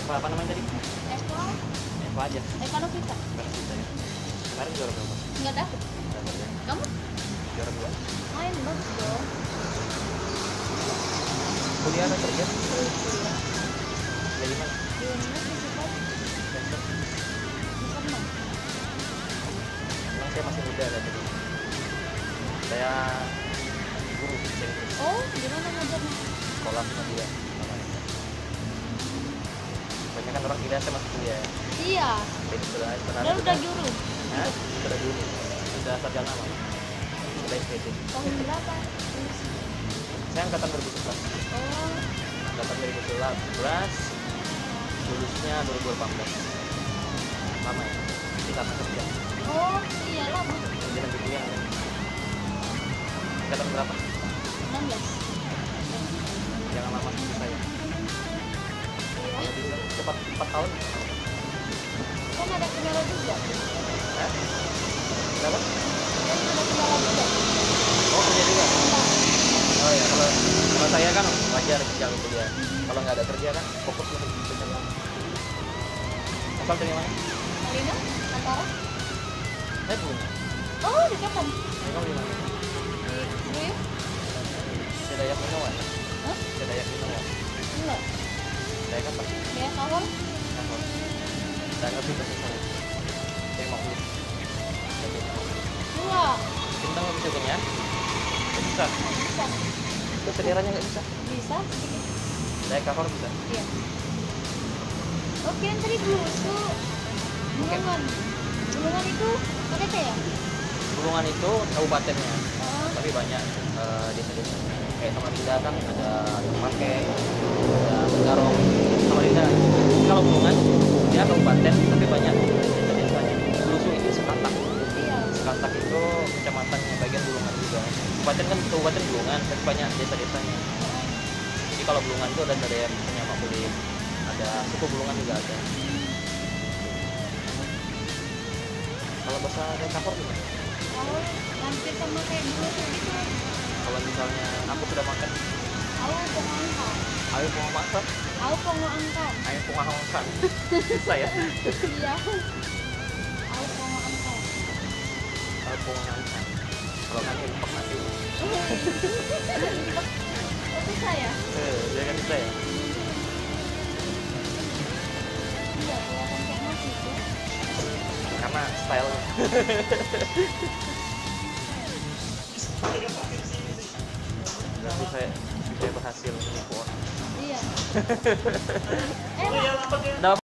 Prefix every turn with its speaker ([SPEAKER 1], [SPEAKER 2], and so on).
[SPEAKER 1] apa namanya tadi?
[SPEAKER 2] Eva.
[SPEAKER 1] Eva aja.
[SPEAKER 2] Eva Novita.
[SPEAKER 1] Karena kita ya. Kemarin juara berapa?
[SPEAKER 2] Nggak dapet.
[SPEAKER 1] Dapat ya.
[SPEAKER 2] Kamu?
[SPEAKER 1] Juara 2.
[SPEAKER 2] Main bagus dong.
[SPEAKER 1] Kuliah atau kerja?
[SPEAKER 2] Kuliah.
[SPEAKER 1] Dari mana?
[SPEAKER 2] Di Unismes Fisipot.
[SPEAKER 1] Center.
[SPEAKER 2] Bisa enam.
[SPEAKER 1] Emang saya masih muda kan jadi. Saya guru bahasa Inggris.
[SPEAKER 2] Oh, gimana ngajarnya?
[SPEAKER 1] Sekolah sama dia. Banyak kan orang kira saya masih kuliah.
[SPEAKER 2] Iya.
[SPEAKER 1] Jadi sebenarnya
[SPEAKER 2] Dan udah guru.
[SPEAKER 1] Hah? Sudah guru. Sudah sarjana malah. Sudah SPT.
[SPEAKER 2] Tahun berapa?
[SPEAKER 1] Saya angkatan 2011.
[SPEAKER 2] Oh,
[SPEAKER 1] Angkatan 2011. Lulusnya 2018. Lama ya? Ini karena kerja.
[SPEAKER 2] oh, iya lama.
[SPEAKER 1] Kerja nanti kuliah kan? Angkatan berapa?
[SPEAKER 2] 16.
[SPEAKER 1] Jangan lama seperti saya. Kalau
[SPEAKER 2] Iya.
[SPEAKER 1] bisa cepat 4 tahun.
[SPEAKER 2] Kan ada kendala juga.
[SPEAKER 1] Hah? Kenapa?
[SPEAKER 2] Kan ada kendala juga.
[SPEAKER 1] Oh kerja juga?
[SPEAKER 2] Iya.
[SPEAKER 1] Oh ya kalau saya kan wajar kerja kuliah. Kalau nggak ada kerja kan fokus untuk kerja. Asal dari mana?
[SPEAKER 2] Alina, Antara.
[SPEAKER 1] Saya punya.
[SPEAKER 2] Oh, dekatan.
[SPEAKER 1] Memang di mana?
[SPEAKER 2] Gue?
[SPEAKER 1] Sedayak Minowa.
[SPEAKER 2] Hah?
[SPEAKER 1] Sedayak Minowa.
[SPEAKER 2] Enggak.
[SPEAKER 1] Saya kan pasti
[SPEAKER 2] Dia kawal.
[SPEAKER 1] kantor. Saya ngerti bahasa saya. Saya mau kuliah.
[SPEAKER 2] Dua.
[SPEAKER 1] Cinta nggak bisa punya? Nggak bisa.
[SPEAKER 2] Bisa.
[SPEAKER 1] Itu sendiranya nggak bisa.
[SPEAKER 2] Bisa sedikit.
[SPEAKER 1] Saya cover bisa.
[SPEAKER 2] Iya. Oke, yang tadi blusu. Bulungan. Bulungan itu pakai T ya?
[SPEAKER 1] Bulungan itu kabupatennya,
[SPEAKER 2] Oh.
[SPEAKER 1] tapi banyak desa-desanya. Kayak Samarinda kan ada Pake, ada Garong, Samarinda. Kalau Bulungan dia kabupaten tapi banyak desa-desanya. Bulusu itu Sekatak.
[SPEAKER 2] Iya.
[SPEAKER 1] Sekatak itu kecamatannya bagian Bulungan juga. Kabupaten kan kabupaten Bulungan tapi banyak desa-desanya. Jadi kalau Bulungan itu ada yang punya Makulim, ada suku Bulungan juga ada. Kalau bahasa Dekapor gimana?
[SPEAKER 2] Kalau hampir sama kayak blusu gitu.
[SPEAKER 1] Kalau misalnya aku sudah makan,
[SPEAKER 2] Aku pengangkat.
[SPEAKER 1] ayo mau masak,
[SPEAKER 2] Aku pengangkat.
[SPEAKER 1] ayo pengahongkan. Bisa ya?
[SPEAKER 2] Iya. Aku pengangkat.
[SPEAKER 1] Ayo pengahongkan. Kalau nggak impak nanti.
[SPEAKER 2] Oh, bisa ya?
[SPEAKER 1] Ya kan bisa ya?
[SPEAKER 2] Iya, kelihatan kayak nasi itu.
[SPEAKER 1] Karena style. Nanti saya berhasil menipu orang.
[SPEAKER 2] Iya.
[SPEAKER 1] Nah,